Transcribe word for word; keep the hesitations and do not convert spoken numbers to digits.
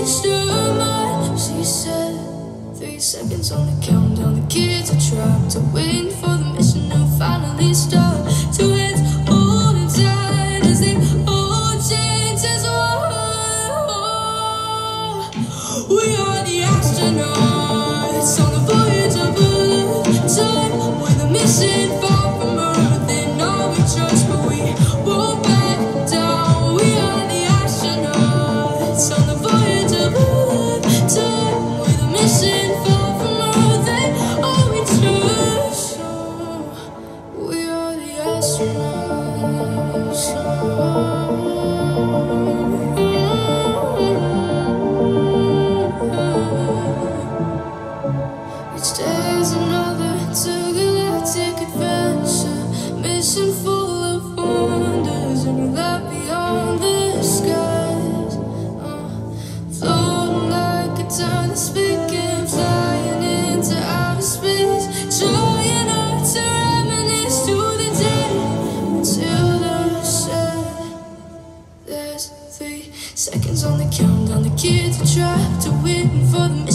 changed her mind. She said, three seconds on the countdown. The kids are trapped, are waiting for the mission to finally start. Two hands holding tight as they all change as one. We are the astronauts on the voyage of a lifetime. We're the mission far from Earth and all we trust, but we won't back down. We are the astronauts on the voyage of a lifetime. We're the mission far from Earth and all we trust. We are the astronauts. Each day is another intergalactic adventure, mission full of wonders and a light beyond the skies. Uh, floating like a tiny speaking, flying into outer space, trying not to reminisce to the day Matilda said, there's three seconds on the countdown. The kids are trapped, are waiting for the